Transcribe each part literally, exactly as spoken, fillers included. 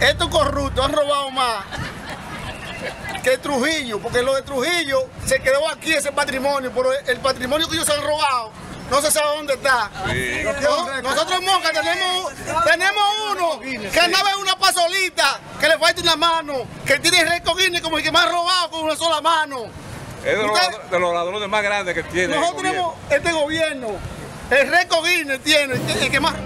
Estos corruptos han robado más que Trujillo, porque lo de Trujillo se quedó aquí ese patrimonio, pero el patrimonio que ellos se han robado no se sabe dónde está. Sí. ¿No? Nosotros en Moca tenemos, tenemos uno que andaba en una pasolita, que le falta una mano, que tiene el récord Guinness como el que más ha robado con una sola mano. Es de los, de los ladrones más grandes que tiene. Nosotros tenemos este gobierno, el récord Guinness tiene, el que más...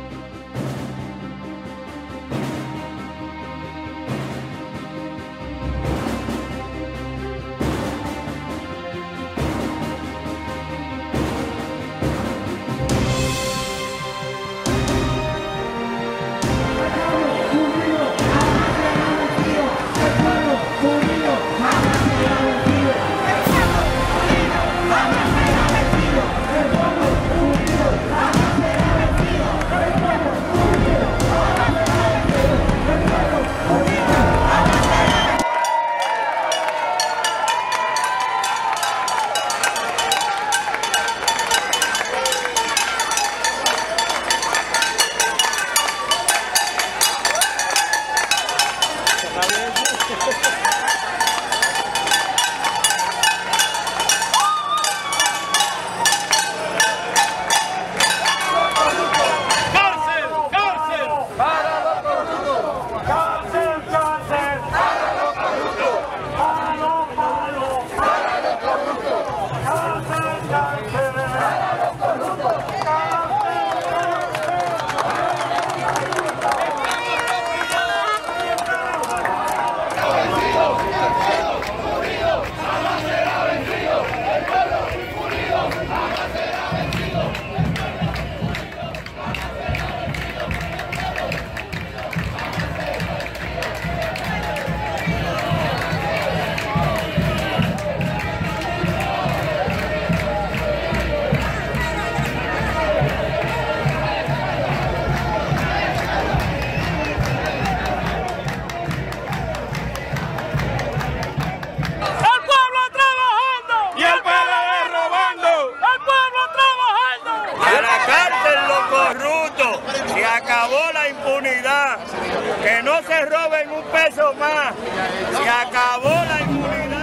Se acabó la impunidad, que no se roben un peso más, se acabó la impunidad.